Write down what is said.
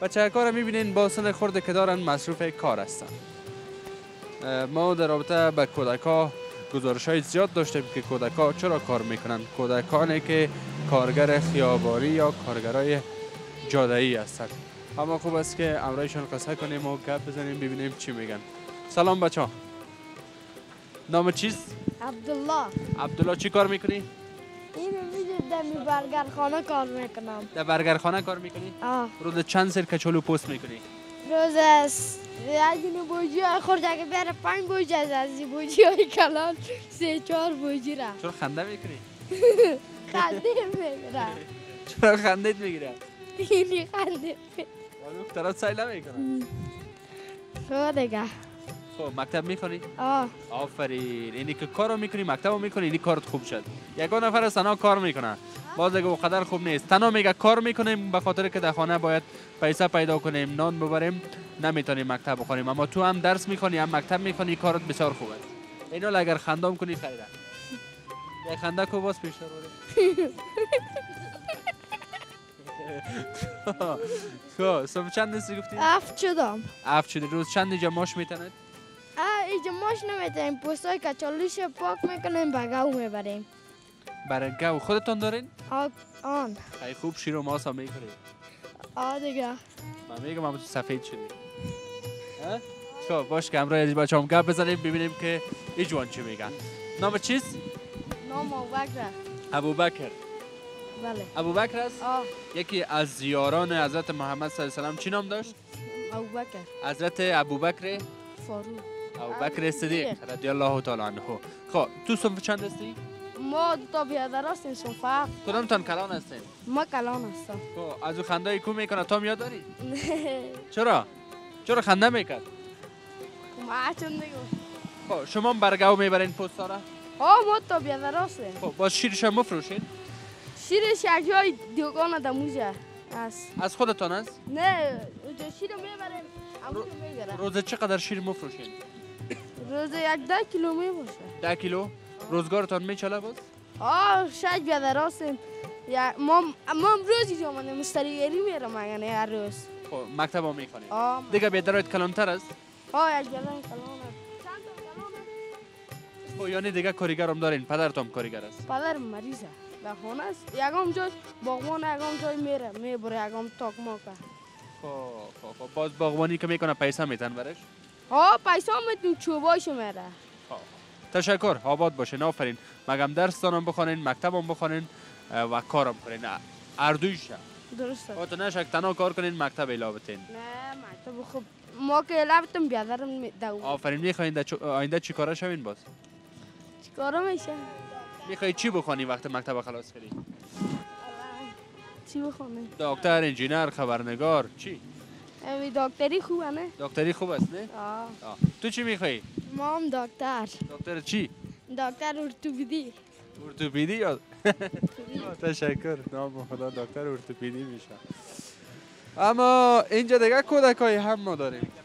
بچه کار میبینین با سن خورده که دارن مصروف کار هستن. ما در رابطه با کودکا گزارش های زیاد داشتیم که کودکا چرا کار میکنن. کودکانی که کارگر خیابانی یا کارگرای جاده‌ای هستند. اما خوب است که امرایشان قصه کنیم و گپ بزنیم ببینیم چی میگن. سلام بچه ها. نام چیست؟ عبدالله. عبدالله چی کار میکنی؟ این در برگرخانه کار میکنم. در برگرخانه کار میکنی؟ آه. روز چند سر کچالو پست میکنی؟ روز از این بوجی های خورده که بیاره 5 بوجی از این بوجی های کلان 3-4 بوجی را. چرا خنده میکنی؟ خنده میگیره. چرا خنده میگیره؟ اینی خنده میگیره. اون طرف سایل نمیکنه. خب دیگه. خب مکتب میخونی؟ آه. آفرین. اینی که کارو میکنی مکتبو میکنی اینی کارت خوب شد. یگان نفر از تنها کار میکنه. باز دیگه قدر خوب نیست. تنها میگه کار میکنیم به خاطر که در خانه باید پیسه پیدا کنیم نان ببریم نمیتونیم مکتب بخونیم اما تو هم درس میخونی هم مکتب میخونی کارت بسیار خوبه. اینو اگر خندام کنی خیره. یه خنده کو باز پیشتر بره. خب صبح چند نسی گفتی؟ 7 شدم. 7 شدی. روز چند اینجا ماش میتند؟ اینجا ماش نمیتونیم پوستای کچالوش پاک میکنیم به گاو میبریم. برای گاو خودتون دارین؟ آن. خیلی خوب شیر و ماس هم میکنی. دیگه. من میگم هم تو سفید شدی. خب باش که امروز از بچه‌ام گپ بزنیم ببینیم که این جوان چی میگن. نام چیست؟ نام ابوبکر. ابوبکر. بله. ابوبکر است؟ یکی از یاران حضرت محمد صلی الله علیه و آله چی نام داشت؟ ابوبکر. حضرت ابوبکر فاروق. ابوبکر صدیق رضی الله تعالی عنه. خب تو صنف چند هستی؟ ما دو تا بیادر هستیم صنف 7. کدام تان کلان هستین؟ ما کلان هستم. خب از او خنده کو میکنه تو یاد داری؟ چرا؟ چرا خنده میکرد؟ ما چون دیگه. خب شما برگاو میبرین پستا را؟ ما تا بیادر هستیم. خب باز شیرش هم مفروشین؟ شیرش یک جای دوکان دموزه است. از خودتان است؟ نه اونجا شیر میبریم امروز میگیره. روز چقدر شیر مفروشین؟ روز 10 کیلو میباشه. 10 کیلو؟ روزگارتان میچله باز؟ شاید بیادر هستیم. ما امروز اینجا آمدیم مستریگری میرم اگه هر روز. خب مکتب هم میکنیم. دیگه بیادرایت کلانتر است؟ یک بیادر کلان است. چند تا کلان است؟ خب یعنی دیگه کارگر هم دارین؟ پدرتان کارگر است؟ پدرم مریضه. در خانه است. یکم جای باغبان یکم جای میره میبره یکم تاک ماکه. خب باز باغبانی که میکنه پیسه میتن برش؟ پیسه میتون چوباش میره. تشکر آباد باشین آفرین. مگم درستان هم بخونین مکتب هم بخونین و کارم کنین اردویشه. درسته. تو نشک تنها کار کنین مکتب علاوه بتین. نه مکتب خوب ما که لابتم بیادرم دو. آفرین. میخواین آینده چی کاره شوین باز؟ چی کاره میشه؟ میخوای چی بخونی وقت مکتب خلاص کردی؟ چی بخونی؟ دکتر، انجینر، خبرنگار چی؟ دکتری خوبه نه؟ دکتری خوب است نه؟ تو چی میخوای؟ ما هم دکتر. دکتر چی؟ دکتر ارتوپدی. ارتوپدی یا؟ تشکر. نام خدا دکتر ارتوپدی میشه. اما اینجا دیگه کودکای هم ما داریم.